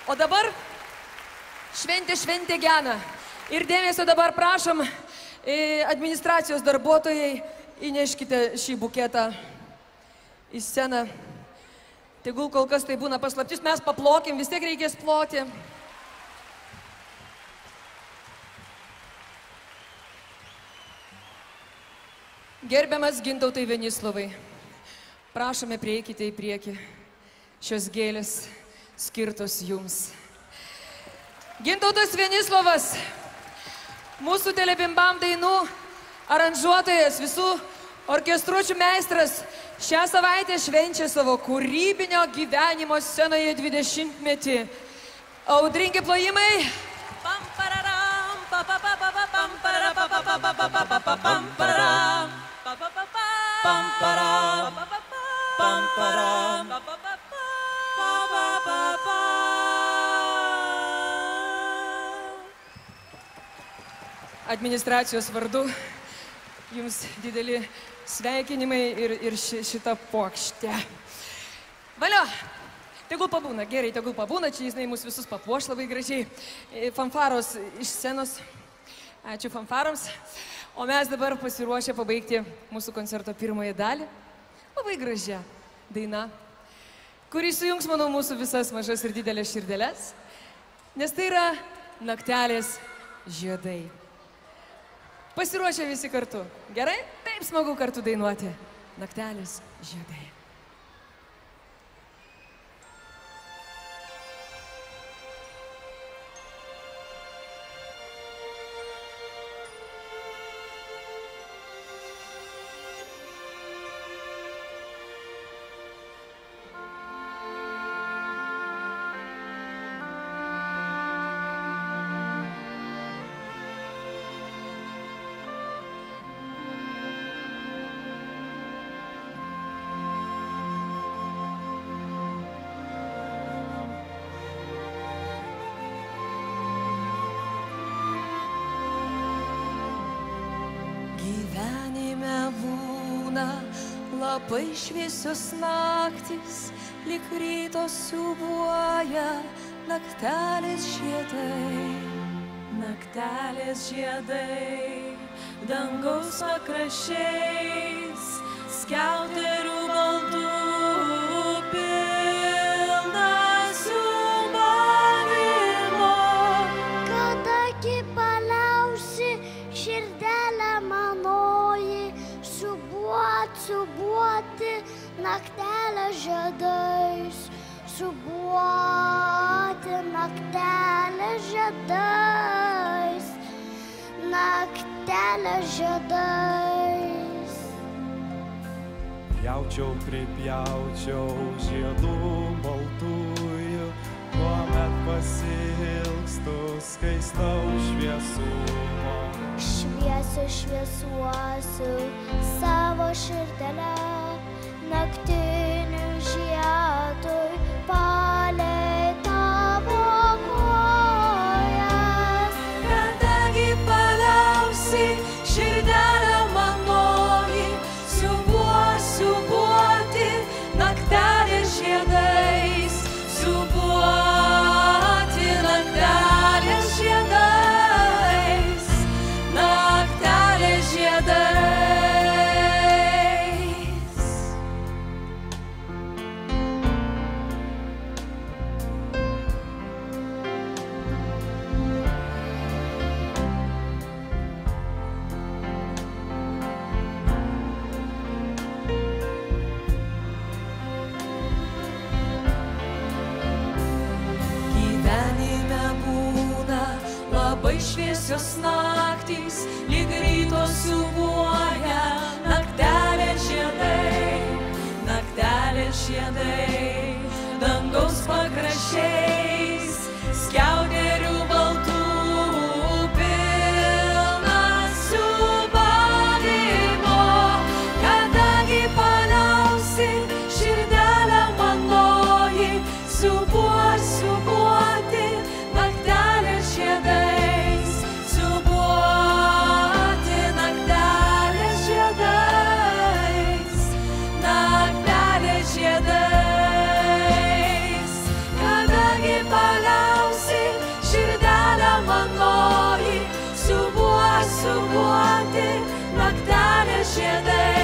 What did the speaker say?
O dabar šventė gena. Ir dėmesio dabar prašom, administracijos darbuotojai, įneškite šį buketą į sceną. Tegul kol kas tai būna paslaptis, mes paplokim, vis tiek reikės ploti. Gerbiamas Gintautai Venislovai, prašome prieikite į priekį. Šios gėlės skirtos jums. Gintautas Venislovas, mūsų Telebimbam dainų aranžuotojas, visų orkestruočių meistras, šią savaitę švenčia savo kūrybinio gyvenimo scenoje 20-metį. Audringi plojimai. Pam pararam, pa pa pa pa pam para pa pa pa pa pa pa pa pam pararam, pa pa pa pa pam pararam, pa pa pa pam pararam, pa pa pa pa pa pa pa. Administracijos vardu jums dideli sveikinimai ir šitą puokštę. Valio, tegul pabūna, gerai, tegul pabūna, čia jis mus visus papuoš labai gražiai. Fanfaros iš scenos. Ačiū fanfaroms. O mes dabar pasiruošę pabaigti mūsų koncerto pirmąją dalį. Labai gražia daina, kuri sujungs, manau, mūsų visas mažas ir didelės širdeles, nes tai yra Naktelės žiedai. Pasiruošę visi kartu. Gerai? Taip smagu kartu dainuoti. Naktelės žiedai. Labai šviesios naktis, lyg ryto siūbuoja naktelės žiedai. Naktelės žiedai, dangaus pakraščiais, skiauterių baltų pilnas siūbavimo. Kadagi paliausi širdelę manoji, subuoti naktelės žiedais, subuoti naktelės žiedais, naktelės žiedais. Pjaučiau, pripjaučiau žiedų baltųjų, kuomet pasilgstu skaistaus šviesumo. Šviesuosiu savo širdelę, naktinių žiedui palei tavo kojas. Kadagi paliausi širdelę manoji, siūbuoti naktelės žiedais, siūbuoti naktelės žiedais, naktelės žiedais. Labai šviesios naktys, lyg ryto siūbuoja naktelės žiedai, dangaus pakraščiais, skiauderių baltų pilnas siūbavimo. Kadagi paliausi širdelę manoji, siūbuoti naktelės žiedais, siūbuoti naktelės žiedais, naktelės žiedais. Kadagi žiedai.